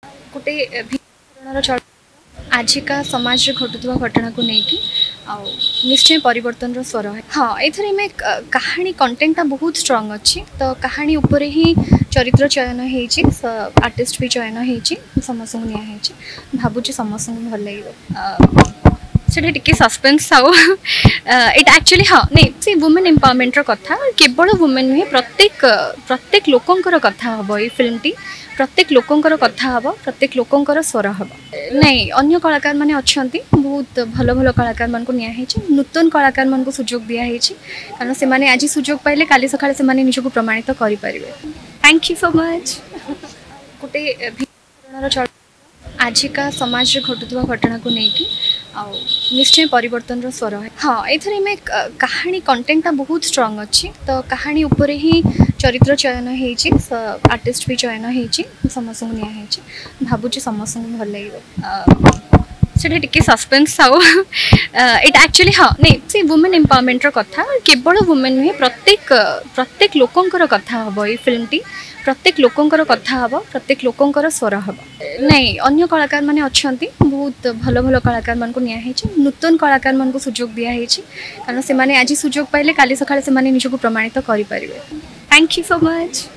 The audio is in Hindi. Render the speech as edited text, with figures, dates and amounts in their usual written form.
गोटे भिन्न चलचित्र आजिका समाज घटुवा घटना को लेकिन निश्चय परिवर्तन स्वर है। हाँ एथरे में कहानी कंटेंटा बहुत स्ट्रांग अच्छी तो कहानी उपर ही चरित्र चयन होती आर्टिस्ट भी चयन होती समस्त नि भावुँ समस्त भल लगे से टिके सस्पेंस थाउ इट एक्चुअली हाँ नहीं से वुमेन एम्पावरमेंट कथा केवल वुमेन नुहे प्रत्येक लोकंकर कथा हम ये फिल्म टी प्रत्येक लोकंकर कथा हम प्रत्येक लोकंकर स्वर हम नहीं अन्य कलाकार माने अच्छी बहुत भल भल कलाकार मान नूतन कलाकार मान सुजोग दिखाई कारण से माने आज सुजोग पाइले काली सकाळे से माने निजको प्रमाणित करि परिबे। Thank you so much. गोटे भिन्न चलचित्र आजिका समाज घटुवा घटना को लेकिन निश्चय परिवर्तन स्वर है। हाँ एथरे में कहानी कंटेंटा बहुत स्ट्रांग अच्छी तो कहानी उपर ही चरित्र चयन होती आर्टिस्ट भी चयन होती समस्त नि भावुँ समस्त भल लगे से टिके सस्पेंस थाउ इट एक्चुअली हाँ नहीं से वुमेन एम्पावरमेंट कथा केवल वुमेन नुहे प्रत्येक लोकंकर कथा हम ये फिल्म टी प्रत्येक लोकंकर कथा हम प्रत्येक लोकंकर स्वर हम नहीं अन्य कलाकार माने अच्छी बहुत भल भल कलाकार मान नूतन कलाकार मान सुजोग दिखाई कारण से माने आज सुजोग पाइले काली सकाळे से माने निजको प्रमाणित करि परिबे। Thank you so much.